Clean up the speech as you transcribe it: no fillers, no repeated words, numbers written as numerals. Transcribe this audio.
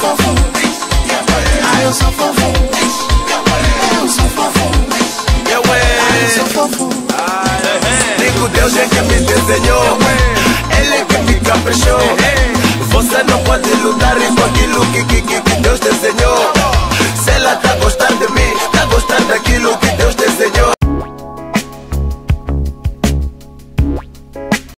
fofo. Ah, eu sou fofo. Eu sou fofo. Eu sou fofo. Digo, Deus é que me desenhou, Ele é que me caprichou. Você não pode lutar com aquilo que